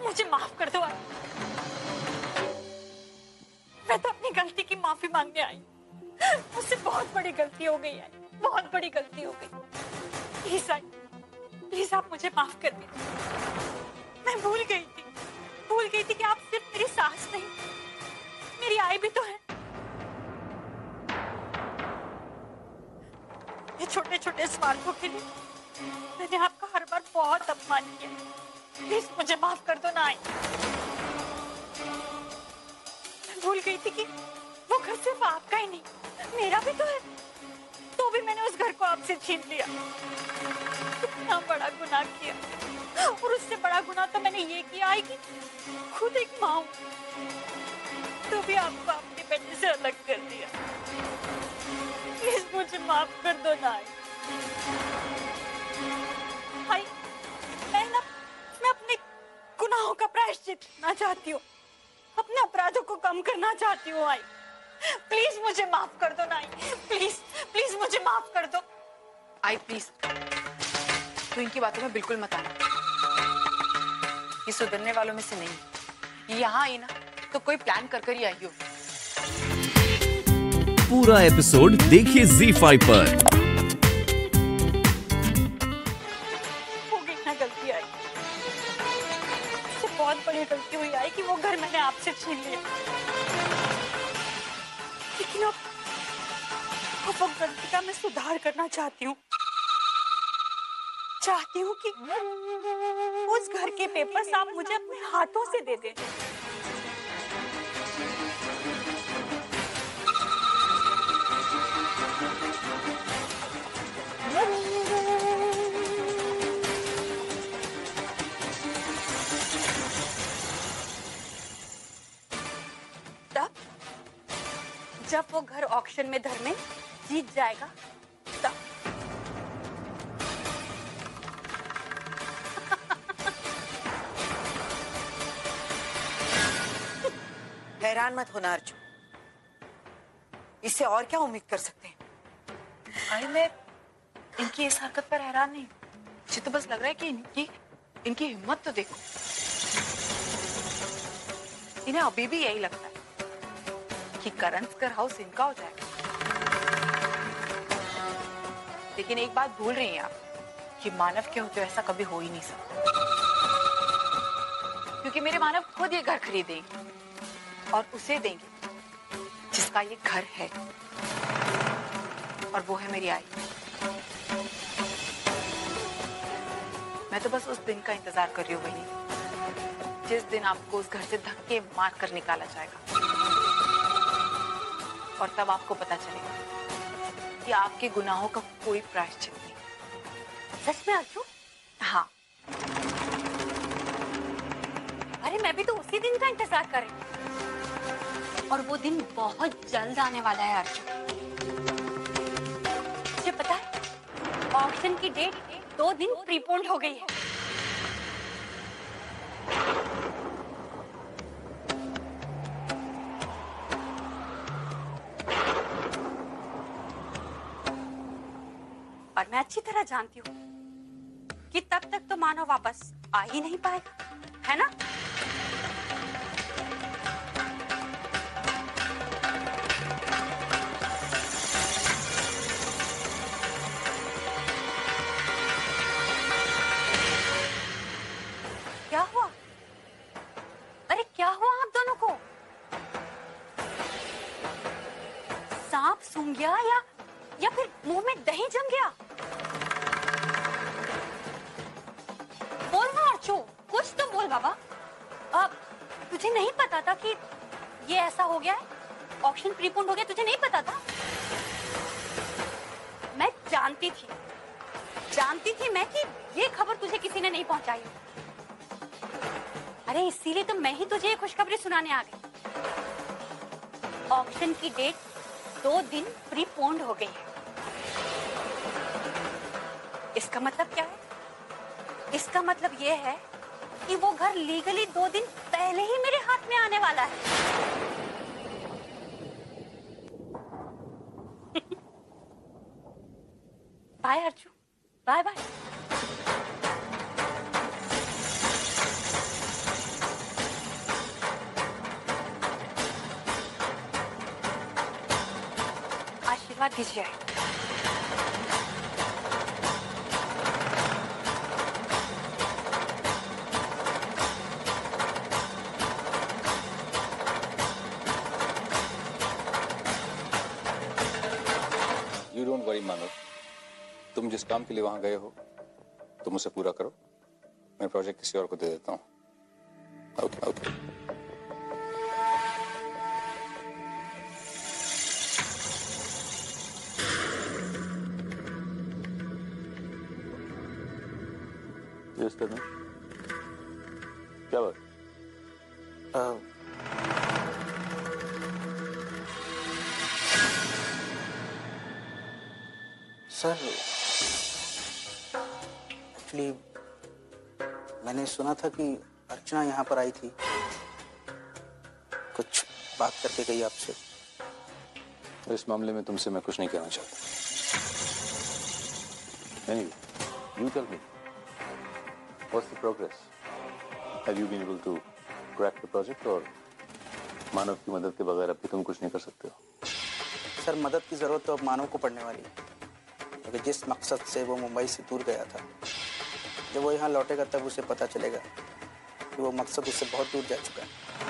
मुझे माफ कर दो। मैं तो अपनी गलती की माफी मांगने आई। मुझसे बहुत बड़ी गलती हो गई है, बहुत बड़ी गलती हो गई। प्लीज आई, प्लीज आप मुझे माफ कर दीजिए। मैं भूल गई थी कि आप सिर्फ मेरी सास नहीं, मेरी आई भी तो है। ये छोटे छोटे स्वार्थों के लिए मैंने आपका हर बार बहुत अपमान किया। प्लीज मुझे माफ कर दो ना आई। मैं भूल गई थी कि वो घर सिर्फ आपका ही नहीं, मेरा भी तो है। तो भी मैंने उस घर को आपसे छीन लिया। कितना बड़ा गुनाह किया। और उससे बड़ा गुनाह तो मैंने ये किया है कि खुद एक माँ हूं, तो भी आपको अपने बेटे से अलग कर दिया। प्लीज मुझे माफ कर दो ना आई। मैं अपने गुनाहों का प्रायश्चित करना चाहती हूँ, अपने अपराधों को कम करना चाहती हूँ आई। प्लीज मुझे माफ कर दो ना आई। प्लीज प्लीज मुझे माफ कर दो आई। प्लीज तू इनकी बातों में बिल्कुल मत आना। ये सुधरने वालों में से नहीं। यहाँ आई ना तो कोई प्लान कर ही आई हो। पूरा एपिसोड देखिए ZEE5 पर। हो गई ना गलती आई, इससे बहुत बड़ी गलती हुई आई कि वो घर मैंने आपसे छीन लिया। लेकिन अब वो गलती का मैं सुधार करना चाहती हूँ। चाहती हूँ कि उस घर के पेपर्स आप मुझे अपने हाथों से दे दें। तब जब वो घर ऑक्शन में धर्मेंद्र जीत जाएगा तब। हैरान मत होना अर्जुन, इससे और क्या उम्मीद कर सकते हैं। आई मैं इनकी इस हरकत पर हैरान नहीं। मुझे तो बस लग रहा है कि इनकी हिम्मत तो देखो। इन्हें अभी भी यही लगता है कि करंसकर हाउस इनका हो जाएगा। लेकिन एक बात भूल रही हैं आप कि मानव के होते ऐसा कभी हो ही नहीं सकता, क्योंकि मेरे मानव खुद ये घर खरीदेंगे और उसे देंगे जिसका ये घर है, और वो है मेरी आई। मैं तो बस उस दिन का इंतजार कर रही हूँ बहनी, जिस दिन आपको उस घर से धक्के मार कर निकाला जाएगा, और तब आपको पता चलेगा कि आपके गुनाहों का कोई प्रायश्चित नहीं। सच में अर्जुन? हाँ। अरे मैं भी तो उसी दिन का इंतजार कर रही हूँ, और वो दिन बहुत जल्द आने वाला है अर्जुन। मुझे पता है ऑक्शन की डेट 2 दिन प्रीपोन्ड हो गई है। और मैं अच्छी तरह जानती हूँ कि तब तक तो मानव वापस आ ही नहीं पाएगा, है ना? क्या हुआ? अरे क्या हुआ आप दोनों को? सांप सूंघ गया या फिर मुंह में दही जम गया? बोल ना अर्चू, कुछ तो बोल बाबा। अब तुझे नहीं पता था कि ये ऐसा हो गया है? ऑक्शन प्रीपोन्ड हो गया, तुझे नहीं पता था? मैं जानती थी मैं कि ये खबर तुझे किसी ने नहीं पहुंचाई। अरे इसीलिए तो मैं ही तुझे ये खुशखबरी सुनाने आ गई। ऑक्शन की डेट 2 दिन प्रीपोन्ड हो गई है। इसका मतलब क्या है? इसका मतलब ये है कि वो घर लीगली 2 दिन पहले ही मेरे हाथ में आने वाला है। Bye Arju, bye bye. धन्यवाद दीजिए। You don't worry, मानव। तुम जिस काम के लिए वहां गए हो तुम उसे पूरा करो। मैं प्रोजेक्ट किसी और को दे देता हूँ। Okay okay. यस कर क्या बात? सर एक्चुअली मैंने सुना था कि अर्चना यहाँ पर आई थी, कुछ बात करके गई आपसे। इस मामले में तुमसे मैं कुछ नहीं कहना चाहता। Anyway, you tell me, what's the progress? Have you been able to crack the project or मानव की मदद के बगैर अभी तुम कुछ नहीं कर सकते हो? सर मदद की जरूरत तो अब मानव को पड़ने वाली है, क्योंकि जिस मकसद से वो मुंबई से दूर गया था, जब वो यहाँ लौटेगा तब उसे पता चलेगा कि वो मकसद उससे बहुत दूर जा चुका है।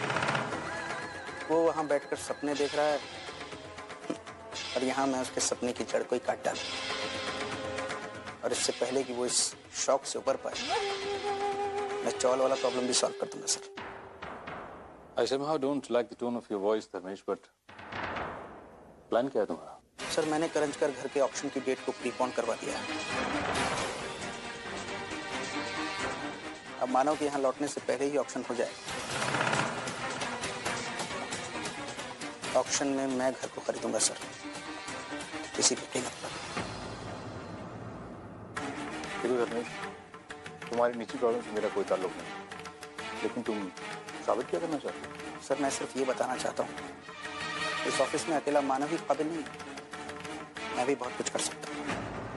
वो वहाँ बैठकर सपने देख रहा है और यहाँ मैं उसके सपने की जड़ को ही काट डालूं। और इससे पहले कि वो इस शौक से उबर पाए, मैं चौल वाला प्रॉब्लम भी सॉल्व कर दूंगा sir. I somehow don't like the tone of your voice, Dharmesh, but plan क्या है तुम्हारा? सर मैंने करंजकर घर के ऑक्शन की डेट को प्रीपोन करवा दिया है। अब मानव के यहाँ लौटने से पहले ही ऑक्शन हो जाए। ऑक्शन में मैं घर को खरीदूंगा सर, किसी की कीमत पर। देखो धर्मेश, तुम्हारी निजी प्रॉब्लम से मेरा कोई ताल्लुक नहीं, लेकिन तुम साबित क्या करना चाहते हो? सर मैं सिर्फ ये बताना चाहता हूँ, इस ऑफिस में अकेला मानव ही काबिल नहीं, मैं भी बहुत कुछ कर सकता हूँ।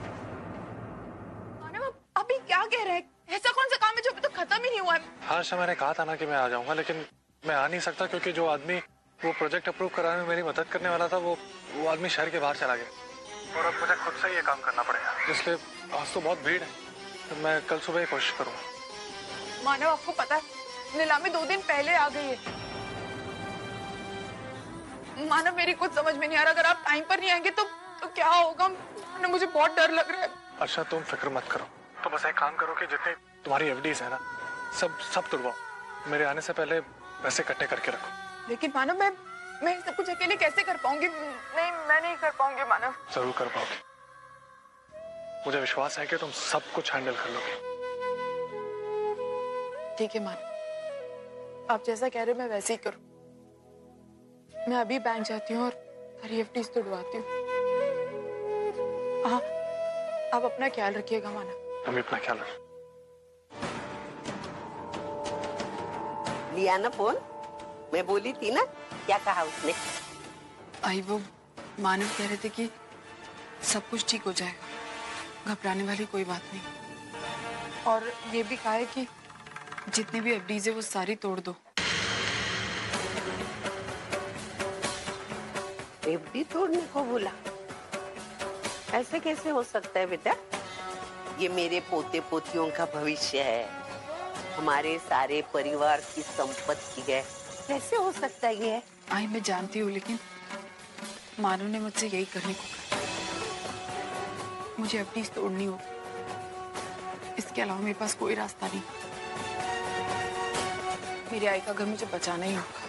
मानव अभी क्या कह रहे हैं? ऐसा कौन सा काम है जो अभी तक खत्म ही नहीं हुआ है? हाँ सर, मैंने कहा था ना कि मैं आ जाऊंगा, लेकिन मैं आ नहीं सकता क्योंकि जो आदमी वो प्रोजेक्ट अप्रूव कराने में मेरी मदद करने वाला था वो आदमी शहर के बाहर चला गया और अब मुझे खुद से ये काम करना पड़ेगा, इसलिए आज तो बहुत भीड़ है। तो मैं कल सुबह ही कोशिश करूंगा। मानव आपको पता है नीलामी 2 दिन पहले आ गई है। मानव मेरी कुछ समझ में नहीं आ रहा, अगर आप टाइम पर नहीं आएंगे तो क्या होगा? मानव मुझे बहुत डर लग रहा है। अच्छा तुम फिक्र मत करो, तो बस एक काम करो कि जितनी तुम्हारी एफडीज है ना सब तुड़वाओ, मेरे आने से पहले पैसे इकट्ठे करके रखो। लेकिन मानव मैं सब कुछ अकेले कैसे कर पाऊंगी? नहीं मैं नहीं कर पाऊंगी मानव। जरूर कर पाओगे, मुझे विश्वास है कि तुम सब कुछ हैंडल कर लोगे। ठीक है मानव, आप जैसा कह रहे हो मैं वैसे ही करूं। मैं अभी बैंक जाती हूँ और सारी एफडीज तोड़वाती हूँ। हाँ, आप अपना ख्याल रखिएगा मानव। तुम भी अपना ख्याल रखो। लिया ना फोन? मैं बोली थी ना, क्या कहा उसने? आई वो मानव कह रहे थे कि सब कुछ ठीक हो जाएगा, घबराने वाली कोई बात नहीं, और ये भी कहा है कि जितने भी एफडीज है वो सारी तोड़ दो। एफडी तोड़ने को बोला? ऐसे कैसे हो सकता है बेटा? ये मेरे पोते पोतियों का भविष्य है, हमारे सारे परिवार की संपत्ति है, कैसे हो सकता है ये? आई मैं जानती हूँ, लेकिन मानव ने मुझसे यही करने को कहा। मुझे एफडीज तोड़नी होगी, इसके अलावा मेरे पास कोई रास्ता नहीं। मेरी आई का घर मुझे बचाना ही होगा।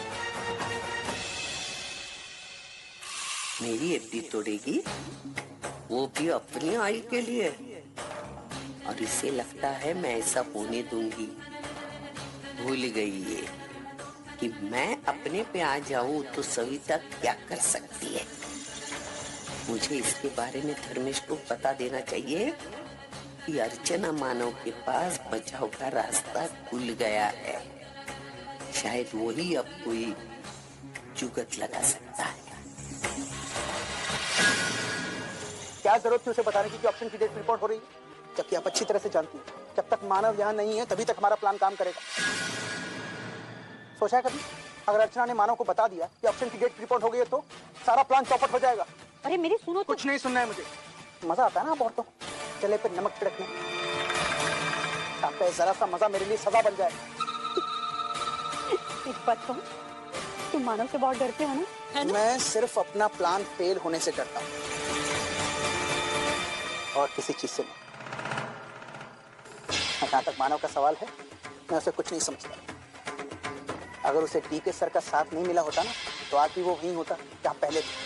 मेरी एफडी तोड़ेगी, वो भी अपनी आई के लिए? और इसे लगता है मैं ऐसा होने दूंगी। भूल गई ये कि मैं अपने पे आ जाऊं तो सविता क्या कर सकती है। मुझे इसके बारे में धर्मेश को बता देना चाहिए कि अर्चना मानव के पास बचाव का रास्ता खुल गया है। शायद वही अब कोई जुगत लगा सकता है। क्या जरूरत थी उसे बताने की कि ऑप्शन की डेट रिपोर्ट हो रही है, जबकि आप अच्छी तरह से जानती हैं जब तक मानव यहाँ नहीं है तभी तक हमारा प्लान काम करेगा। सोचा है कभी अगर अर्चना ने मानव को बता दिया कि ऑप्शन की डेट रिपोर्ट हो गई है तो सारा प्लान चौपट हो जाएगा? अरे मेरी सुनो तो। कुछ नहीं सुनना है मुझे। मजा आता है ना आप औरतों को गले पे नमक छिड़कने। आपका जरा सा मजा मेरे लिए सजा बन जाए। एक बात कहूं, तुम मानव से बहुत डरते हो ना, है ना? मैं सिर्फ अपना प्लान फेल होने से डरता हूँ और किसी चीज से नहीं। जहां तक मानव का सवाल है, मैं उसे कुछ नहीं समझता। अगर उसे डीके सर का साथ नहीं मिला होता ना, तो आज भी वो वहीं होता जहां पहले थे।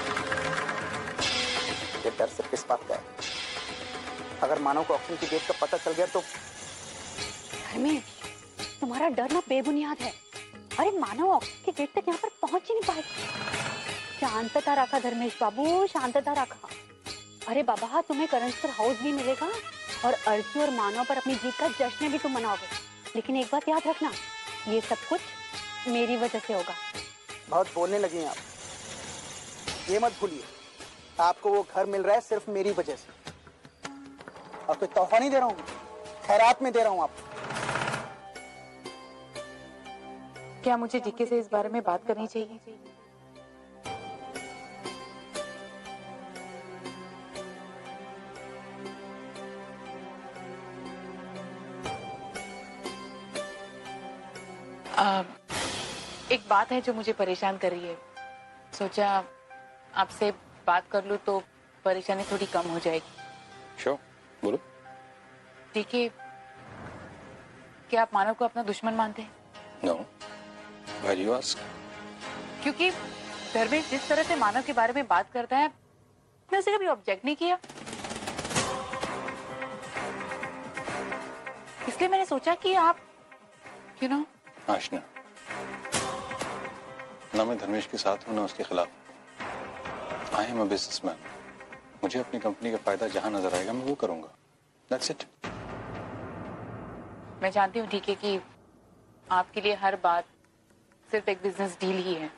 ये डर सिर्फ किस बात का है? अगर मानव को ऑक्सीजन की डेट का पता चल गया तो धर्मेश, तुम्हारा डर ना बेबुनियाद है। अरे मानव ऑक्सीजन की डेट तक यहाँ पर पहुंच ही नहीं पाएगा। शांतता रखा धर्मेश बाबू, शांतता रखा। अरे बाबा, तुम्हें करंसर हाउस भी मिलेगा और अर्जी और मानव पर अपनी जीत का जश्न भी तुम मनाओगे। लेकिन एक बात याद रखना, ये सब कुछ मेरी वजह से होगा। बहुत बोलने लगी हैं आप। ये मत भूलिए, आपको वो घर मिल रहा है सिर्फ मेरी वजह से। और कोई तोहफा नहीं दे रहा हूँ, खैरात में दे रहा हूँ आपको। क्या मुझे डीके से इस बारे में बात करनी चाहिए? एक बात है जो मुझे परेशान कर रही है। सोचा आपसे बात कर लूं तो परेशानी थोड़ी कम हो जाएगी। श्योर, बोलो। देखिए, क्या आप मानव को अपना दुश्मन मानते हैं? No, why do you ask? क्योंकि धर्मेश जिस तरह से मानव के बारे में बात करता है, मैं उसे कभी ऑब्जेक्ट नहीं किया। इसलिए मैंने सोचा कि आप यू नो। आशना, ना मैं धर्मेश के साथ हूं ना उसके खिलाफ। I am a businessman. मुझे अपनी कंपनी का फायदा जहां नजर आएगा मैं वो करूंगा। That's it. मैं जानती हूँ ठीक है कि आपके लिए हर बात सिर्फ एक बिजनेस डील ही है,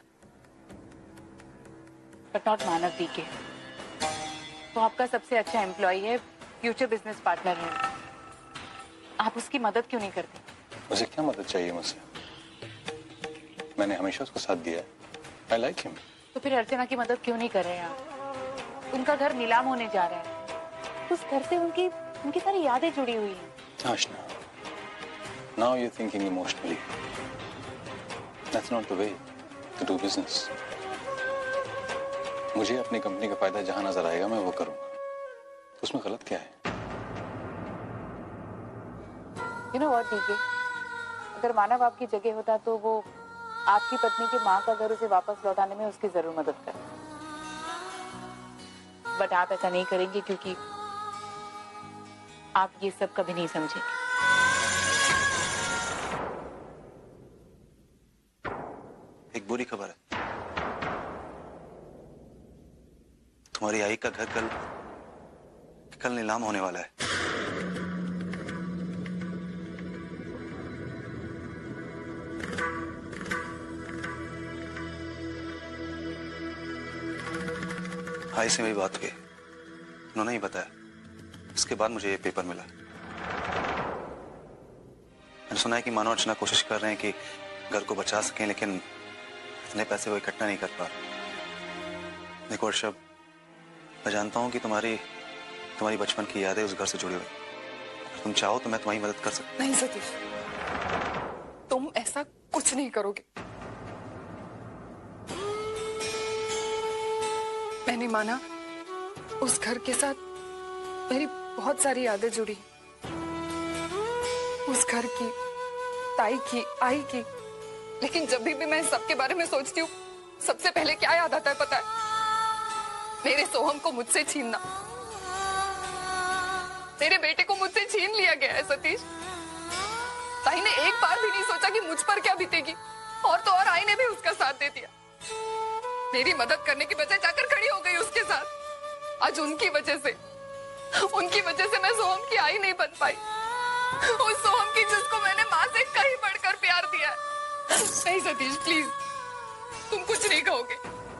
बट नॉट मानव डीके। वो आपका सबसे अच्छा एम्प्लॉय है, फ्यूचर बिजनेस पार्टनर है। आप उसकी मदद क्यों नहीं करते? मुझे क्या मदद चाहिए मुझसे? मैंने हमेशा उसको साथ दिया है। I like him. तो फिर अर्चना की मदद क्यों नहीं कर रहे हैं आप? उनका घर नीलाम होने जा रहा है। उस घर से उनकी सारी यादें जुड़ी हुई हैं। आशना, now you're thinking emotionally. That's not the way to do business. मुझे अपनी कंपनी का फायदा जहां नजर आएगा मैं वो करूंगा। उसमें गलत क्या है? You know what, DK? अगर मानव आपकी जगह होता तो वो आपकी पत्नी की माँ का घर उसे वापस लौटाने में उसकी जरूर मदद करे। बट आप ऐसा नहीं करेंगे क्योंकि आप ये सब कभी नहीं समझेंगे। एक बुरी खबर है, तुम्हारी आई का घर कल नीलाम होने वाला है। आई से मेरी बात हुई, उन्होंने ही बताया। इसके बाद मुझे ये पेपर मिला। मैंने सुना है कि मानव अर्चना कोशिश कर रहे हैं कि घर को बचा सकें, लेकिन इतने पैसे वो इकट्ठा नहीं कर पा रहे। देखो अर्षभ, मैं जानता हूँ कि तुम्हारी बचपन की यादें उस घर से जुड़ी हुई। अगर तुम चाहो तो मैं तुम्हारी मदद कर सकता। नहीं सतीश, तुम ऐसा कुछ नहीं करोगे। मैंने माना उस घर के साथ मेरी बहुत सारी यादें जुड़ी। उस घर की, ताई की, आई की। लेकिन जब भी मैं सबके बारे में सोचती हूँ, सबसे पहले क्या याद आता है पता है? मेरे सोहम को मुझसे छीनना। मेरे बेटे को मुझसे छीन लिया गया है सतीश। ताई ने एक बार भी नहीं सोचा कि मुझ पर क्या बीतेगी, और तो और आई ने भी उसका साथ दे दिया। मेरी मदद करने की बजाय जाकर खड़ी हो गई उसके साथ। आज उनकी वजह से मैं सोहम की आई नहीं बन पाई। उस सोहम की जिसको मैंने माँ से कहीं बढ़कर प्यार दिया है। नहीं सतीश, प्लीज, तुम कुछ नहीं कहोगे।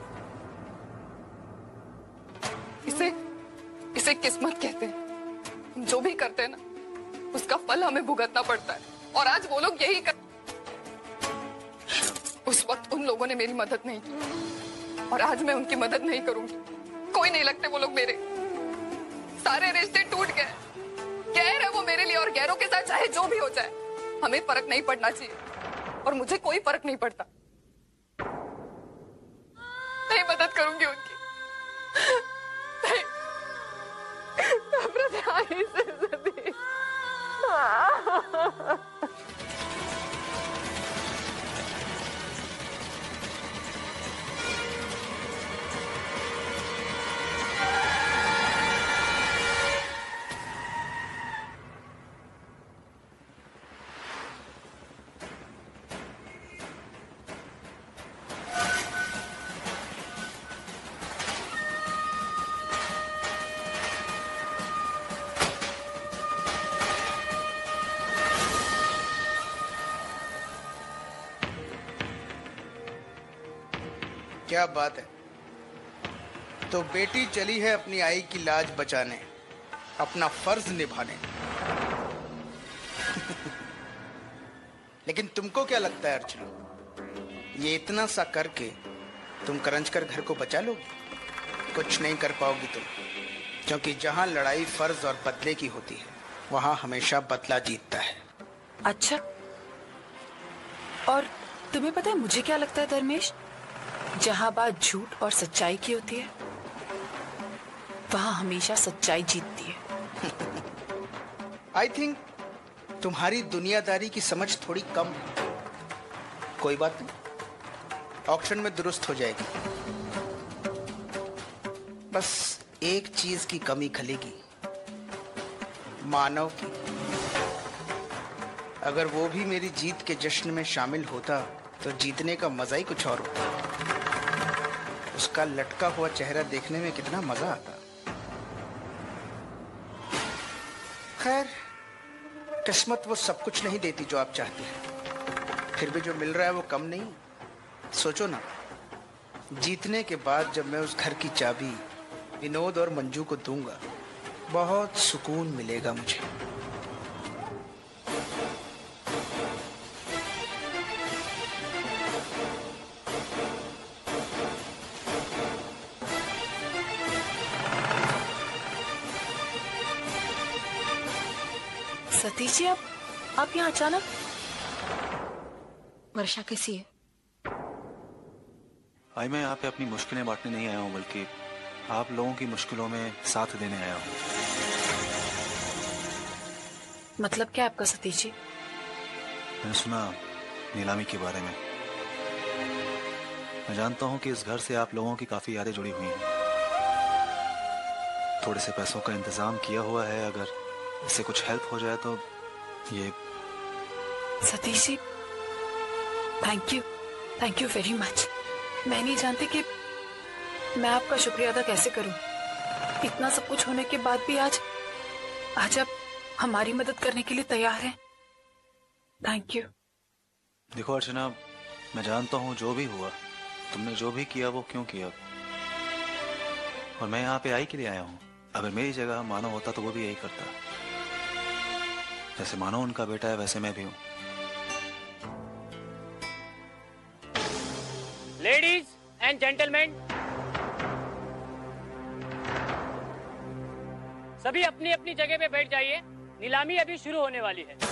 इसे किस्मत कहते हैं। जो भी करते हैं ना, उसका फल हमें भुगतना पड़ता है। और आज वो लोग यही कर। उस वक्त उन लोगों ने मेरी मदद नहीं की, और आज मैं उनकी मदद नहीं करूंगी। नहीं लगते वो लोग मेरे। सारे रिश्ते टूट गए। गैर है वो मेरे लिए, और गैरों के साथ चाहे जो भी हो जाए हमें फर्क नहीं पड़ना चाहिए, और मुझे कोई फर्क नहीं पड़ता। नहीं मदद करूंगी उनकी। नहीं। नफरत है आई से सतीश। क्या बात है। तो बेटी चली है अपनी आई की लाज बचाने, अपना फर्ज निभाने। लेकिन तुमको क्या लगता है अर्चना, ये इतना सा करके तुम करंज कर घर को बचा लोगी? कुछ नहीं कर पाओगी तुम, क्योंकि जहां लड़ाई फर्ज और बदले की होती है वहां हमेशा बदला जीतता है। अच्छा, और तुम्हें पता है मुझे क्या लगता है धर्मेश? जहां बात झूठ और सच्चाई की होती है वहां हमेशा सच्चाई जीतती है। आई थिंक तुम्हारी दुनियादारी की समझ थोड़ी कम है। कोई बात नहीं, ऑक्शन में दुरुस्त हो जाएगी। बस एक चीज की कमी खलेगी, मानव की। अगर वो भी मेरी जीत के जश्न में शामिल होता तो जीतने का मजा ही कुछ और होता। उसका लटका हुआ चेहरा देखने में कितना मजा आता। खैर, किस्मत वो सब कुछ नहीं देती जो आप चाहते हैं, फिर भी जो मिल रहा है वो कम नहीं। सोचो ना, जीतने के बाद जब मैं उस घर की चाबी विनोद और मंजू को दूंगा, बहुत सुकून मिलेगा मुझे। सतीश जी, आप यहाँ अचानक? वर्षा कैसी है? आई, मैं यहाँ पे अपनी मुश्किलें बांटने नहीं आया हूँ, बल्कि आप लोगों की मुश्किलों में साथ देने आया हूँ। मतलब क्या आपका सतीश जी? मैंने सुना नीलामी के बारे में। मैं जानता हूँ कि इस घर से आप लोगों की काफी यादें जुड़ी हुई हैं। थोड़े से पैसों का इंतजाम किया हुआ है, अगर इससे कुछ हेल्प हो जाए तो। ये Satish ji, thank you very much. मैं नहीं जानती कि मैं आपका शुक्रिया अदा कैसे करूं। इतना सब कुछ होने के बाद भी आज आप हमारी मदद करने के लिए तैयार हैं। Thank you. देखो अर्चना, मैं जानता हूँ जो भी हुआ, तुमने जो भी किया वो क्यों किया, और मैं यहाँ पे आई के लिए आया हूँ। अगर मेरी जगह मानव होता तो वो भी यही करता। जैसे मानव उनका बेटा है, वैसे मैं भी हूँ। लेडीज एंड जेंटलमैन, सभी अपनी अपनी जगह पे बैठ जाइए। नीलामी अभी शुरू होने वाली है।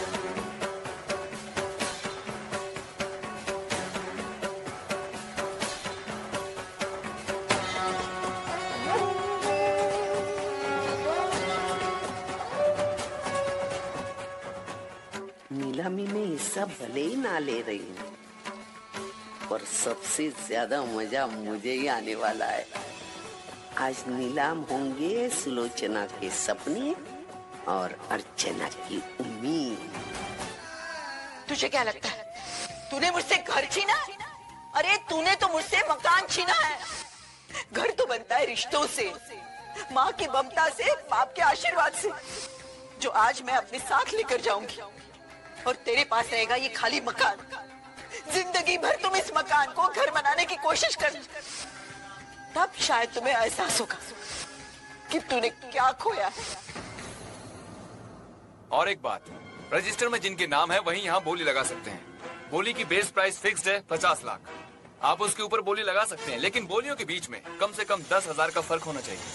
नीलामी में हिस्सा भले ही ना ले रही हूँ, पर सबसे ज्यादा मजा मुझे ही आने वाला है। आज नीलाम होंगे सुलोचना के सपने और अर्चना की उम्मीद। तुझे क्या लगता है तूने मुझसे घर छीना? अरे तूने तो मुझसे मकान छीना है। घर तो बनता है रिश्तों से, माँ की ममता से, बाप के आशीर्वाद से, जो आज मैं अपने साथ लेकर जाऊंगी। और तेरे पास रहेगा ये खाली मकान। जिंदगी भर तुम इस मकान को घर बनाने की कोशिश कर, तब शायद तुम्हें एहसास होगा कि तूने क्या खोया है। और एक बात, रजिस्टर में जिनके नाम है वही यहाँ बोली लगा सकते हैं। बोली की बेस प्राइस फिक्स्ड है 50 लाख। आप उसके ऊपर बोली लगा सकते हैं, लेकिन बोलियों के बीच में कम से कम 10,000 का फर्क होना चाहिए।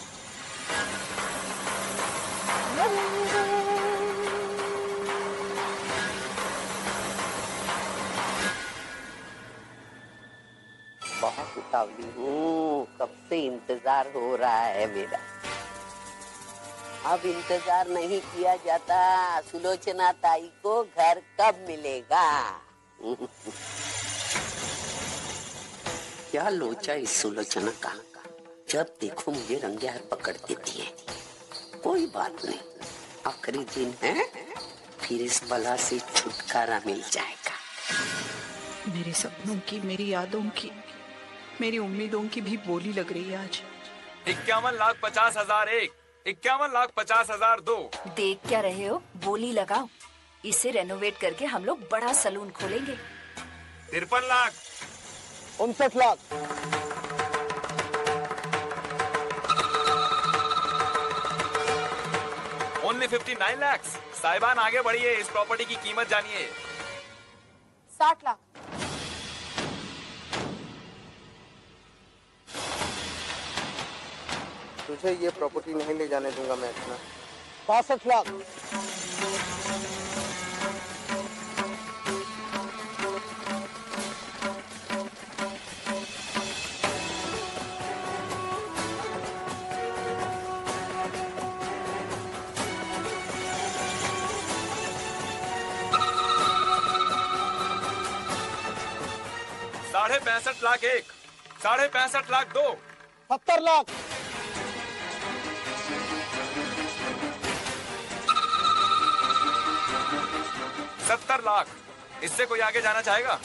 बहुत उतावली हूँ, कब से इंतजार हो रहा है मेरा। अब इंतजार नहीं किया जाता। सुलोचना ताई को घर कब मिलेगा? क्या लोचा इस सुलोचना का, जब देखो मुझे रंगे हाथ पकड़ देती है। कोई बात नहीं, आखिरी दिन है, फिर इस बला से छुटकारा मिल जाएगा। मेरे सपनों की, मेरी यादों की, मेरी उम्मीदों की भी बोली लग रही है आज। 51,50,000 एक, 51,50,000 दो। देख क्या रहे हो, बोली लगाओ। इसे रेनोवेट करके हम लोग बड़ा सलून खोलेंगे। 53 लाख, 59 लाख, 59 लाख। साहिबान आगे बढ़िए, इस प्रॉपर्टी की कीमत जानिए। 60 लाख। तुझे ये प्रॉपर्टी नहीं ले जाने दूंगा मैं इतना। 62 लाख, 65 लाख एक, 65 लाख दो, 70 लाख, 70 लाख। इससे कोई आगे जाना चाहेगा?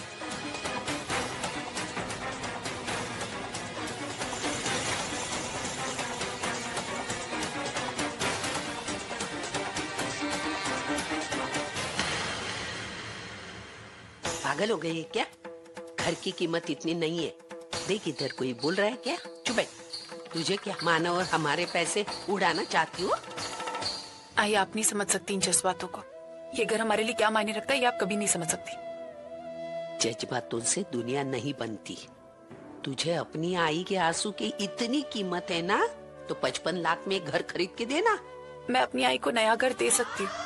पागल हो गई है क्या? घर की कीमत इतनी नहीं है। देख इधर कोई बोल रहा है क्या? चुप है। तुझे क्या मानो और हमारे पैसे उड़ाना चाहती हो? आई, आप नहीं समझ सकती इन जज्बातों को। ये घर हमारे लिए क्या मायने रखता है ये आप कभी नहीं समझ सकती। जज्बातों से दुनिया नहीं बनती। तुझे अपनी आई के आंसू की इतनी कीमत है ना, तो 55 लाख में घर खरीद के देना। मैं अपनी आई को नया घर दे सकती हूँ,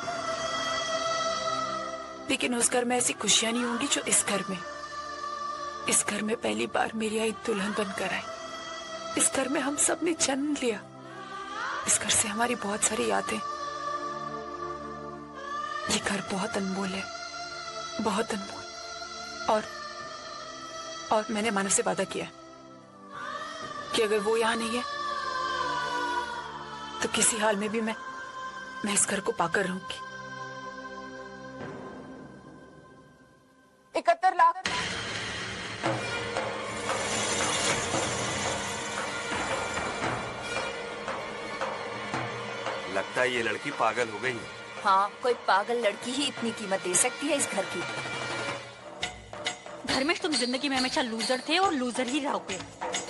लेकिन उस घर में ऐसी खुशियां नहीं होंगी जो इस घर में। इस घर में पहली बार मेरी आई दुल्हन बनकर आई। इस घर में हम सब ने जन्म लिया। इस घर से हमारी बहुत सारी यादें। ये घर बहुत अनमोल है, बहुत अनमोल। और मैंने मानव से वादा किया कि अगर वो यहाँ नहीं है तो किसी हाल में भी मैं इस घर को पाकर रहूंगी। 71 लाख, लगता है ये लड़की पागल हो गई। हाँ, कोई पागल लड़की ही इतनी कीमत दे सकती है इस घर की। धर्मेश, तुम जिंदगी में हमेशा लूजर थे और लूजर ही रहोगे।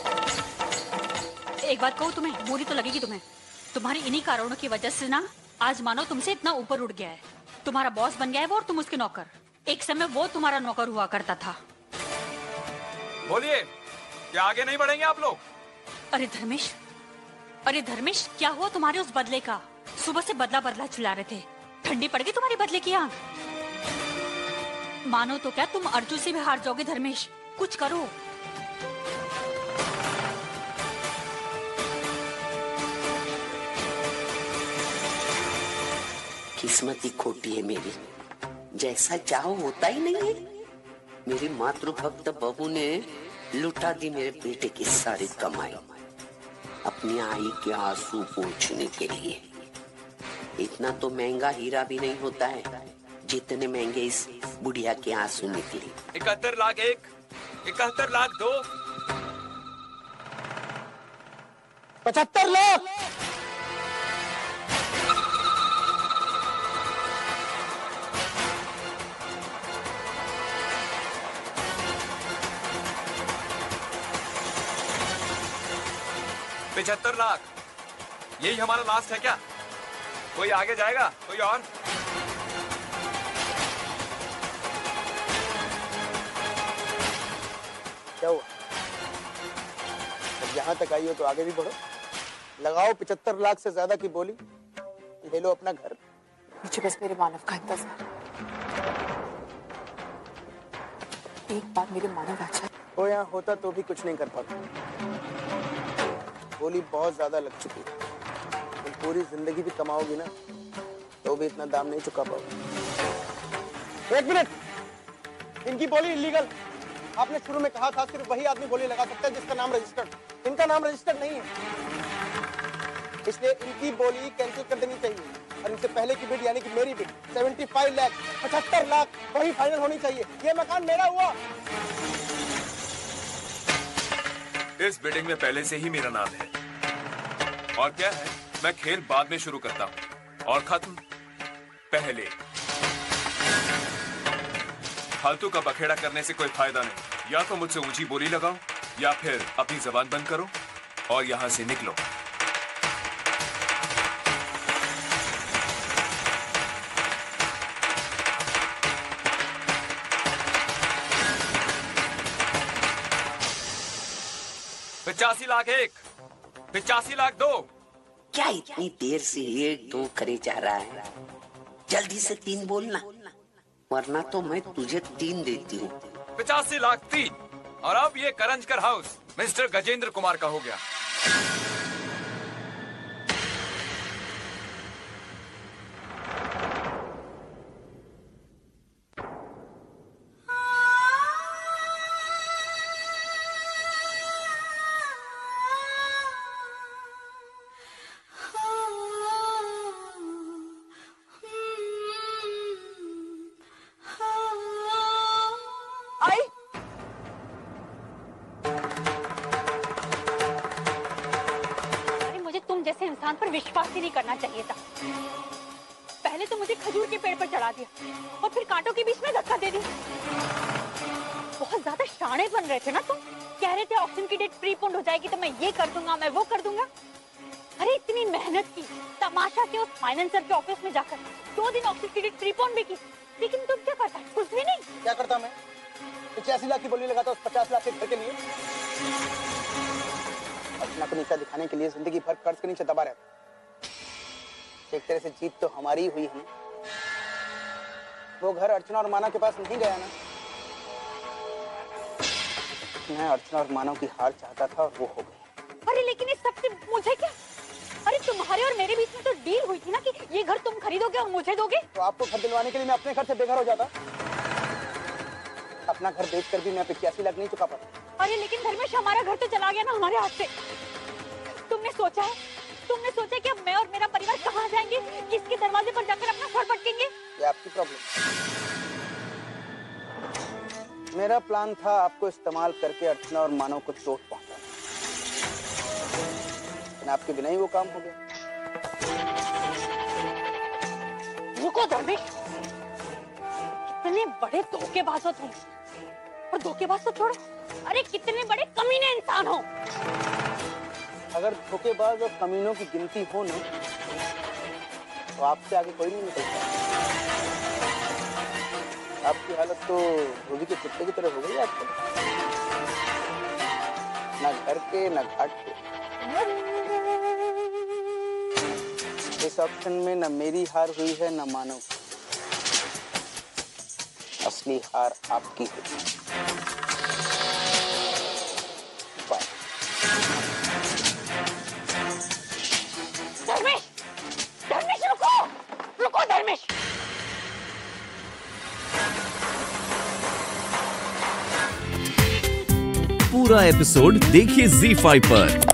एक बात कहूँ तुम्हें, बुरी तो लगेगी तुम्हें। तुम्हारी इन्हीं कारणों की वजह से ना आज मानो तुमसे इतना ऊपर उठ गया है। तुम्हारा बॉस बन गया है वो और तुम उसके नौकर। एक समय वो तुम्हारा नौकर हुआ करता था। बोलिए, क्या आगे नहीं बढ़ेंगे आप लोग? अरे धर्मेश, क्या हुआ तुम्हारे उस बदले का? सुबह से बदला बदला चिल्ला रहे थे। ठंडी पड़ गई तुम्हारी बदले की आंख? मानो तो क्या तुम अर्जुन से भी हार जाओगे धर्मेश। कुछ करो। किस्मत ही खोटी है मेरी। जैसा चाहो होता ही नहीं है। मेरी मातृभक्त बहू ने लुटा दी मेरे बेटे की सारी कमाई अपनी आई के आंसू पोंछने के लिए। इतना तो महंगा हीरा भी नहीं होता है जितने महंगे इस बुढ़िया के आंसू निकले। 71 लाख एक, 71 लाख दो, 75 लाख, 75 लाख। यही हमारा लास्ट है क्या? कोई आगे जाएगा? कोई और? यहाँ तक आई हो तो आगे भी बढ़ो, लगाओ 75 लाख से ज्यादा की बोली, ले लो अपना घर। मुझे बस मेरे मानव का इंतजार, एक बार मेरे मानव अच्छा वो यहाँ होता तो भी कुछ नहीं कर पाता। बोली बहुत ज्यादा लग चुकी है, तुम पूरी जिंदगी भी कमाओगी ना तो भी इतना दाम नहीं चुका पाओगे। एक मिनट, इनकी बोली इलीगल। आपने शुरू में कहा था सिर्फ वही आदमी बोली लगा सकता है जिसका नाम रजिस्टर्ड, इनका नाम रजिस्टर्ड नहीं है, इसलिए इनकी बोली कैंसिल कर देनी चाहिए और इनसे पहले की बिड यानी कि मेरी बिड 75 लाख 75 लाख वही फाइनल होनी चाहिए। ये मकान मेरा हुआ। इस बिडिंग में पहले से ही मेरा नाम है। और क्या है, मैं खेल बाद में शुरू करता हूँ और खत्म पहले। फालतू का बखेड़ा करने से कोई फायदा नहीं। या तो मुझसे ऊंची बोली लगाओ या फिर अपनी जबान बंद करो और यहां से निकलो। $85 1, $85 2। क्या इतनी देर से 1 2 करे जा रहा है? जल्दी से 3 बोलना, वरना तो मैं तुझे 3 देती हूँ। $85 लाख 3। और अब ये करंजकर हाउस मिस्टर गजेंद्र कुमार का हो गया। इंसान पर विश्वास ही नहीं करना चाहिए था। पहले तो मुझे खजूर के पेड़ पर चढ़ा दिया और फिर कांटों के बीच में धक्का दे दिया। बहुत ज्यादा शाणे बन रहे थे ना तुम। कह रहे थे ऑक्शन की डेट प्रीपोन्ड हो जाएगी तो मैं ये कर दूंगा, मैं वो कर दूंगा। अरे इतनी मेहनत की, तमाशा के उस फाइनेंसर के ऑफिस में जाकर 2 दिन ऑक्शन की डेट प्रीपोन्ड भी की, लेकिन तुम क्या करता? कुछ भी नहीं। क्या करता मैं? 85 लाख की बोली लगाता उस 50 लाख के घर के लिए। अर्चना को नीचा दिखाने के लिए जिंदगी भर कर्ज के नीचे दबा रहता। एक तरह से जीत तो हमारी ही हुई है। वो घर अर्चना और मानव के पास नहीं गया ना। मैं अर्चना और मानव की हार चाहता था और वो हो गई। अरे लेकिन इस सबसे मुझे क्या? अरे तुम्हारे और मेरे बीच में तो डील हुई थी ना कि ये घर तुम खरीदोगे और मुझे दोगे। तो आपको घर दिलवाने के लिए मैं अपने घर से बेघर हो जाता। अपना घर बेचकर भी मैं 85 लाख नहीं चुका पाता। अरे लेकिन धर्मेश, हमारा घर तो चला गया ना हमारे हाथ से। तुमने सोचा कि अब मैं और मेरा परिवार कहाँ जाएंगे? किसके दरवाजे पर जाकर अपना सर पटकेंगे? ये आपकी प्रॉब्लम। मेरा प्लान था आपको इस्तेमाल करके अर्चना और मानव को चोट पहुंचाना, लेकिन आपके बिना ही वो काम हो गया। रुको धर्मेश, कितने बड़े धोखेबाज हो तुम। और धोखेबाज तो छोड़ो, अरे कितने बड़े कमीने इंसान हो। अगर धोखेबाज और कमीनों की गिनती हो ना तो आपसे आगे कोई नहीं निकलता। आपकी हालत तो धोबी के कुत्ते की तरह हो गई आजकल। ना घर के ना घाट के। इस ऑप्शन में ना मेरी हार हुई है ना मानव। असली हार आपकी है। धर्मेश, धर्मेश रुको, रुको धर्मेश। पूरा एपिसोड देखिए ZEE5 पर।